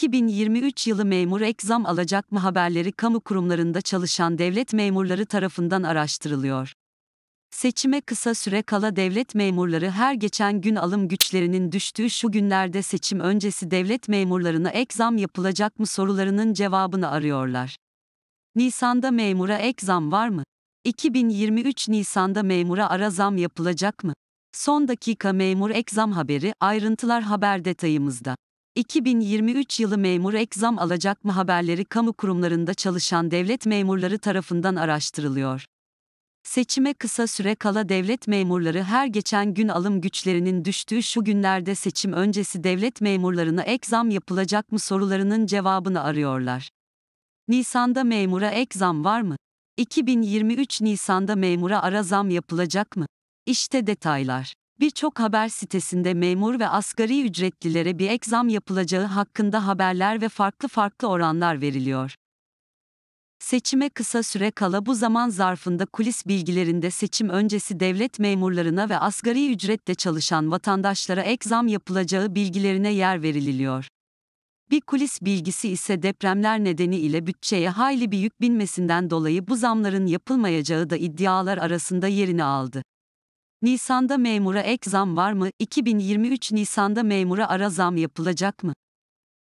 2023 yılı memur ek zam alacak mı haberleri kamu kurumlarında çalışan devlet memurları tarafından araştırılıyor. Seçime kısa süre kala devlet memurları her geçen gün alım güçlerinin düştüğü şu günlerde seçim öncesi devlet memurlarına ek zam yapılacak mı sorularının cevabını arıyorlar. Nisan'da memura ek zam var mı? 2023 Nisan'da memura ara zam yapılacak mı? Son dakika memur ek zam haberi, ayrıntılar haber detayımızda. 2023 yılı memur ek zam alacak mı haberleri kamu kurumlarında çalışan devlet memurları tarafından araştırılıyor. Seçime kısa süre kala devlet memurları her geçen gün alım güçlerinin düştüğü şu günlerde seçim öncesi devlet memurlarına ek zam yapılacak mı sorularının cevabını arıyorlar. Nisan'da memura ek zam var mı? 2023 Nisan'da memura ara zam yapılacak mı? İşte detaylar. Birçok haber sitesinde memur ve asgari ücretlilere bir ek zam yapılacağı hakkında haberler ve farklı oranlar veriliyor. Seçime kısa süre kala bu zaman zarfında kulis bilgilerinde seçim öncesi devlet memurlarına ve asgari ücretle çalışan vatandaşlara ek zam yapılacağı bilgilerine yer veriliyor. Bir kulis bilgisi ise depremler nedeniyle bütçeye hayli bir yük binmesinden dolayı bu zamların yapılmayacağı da iddialar arasında yerini aldı. Nisan'da memura ek zam var mı? 2023 Nisan'da memura ara zam yapılacak mı?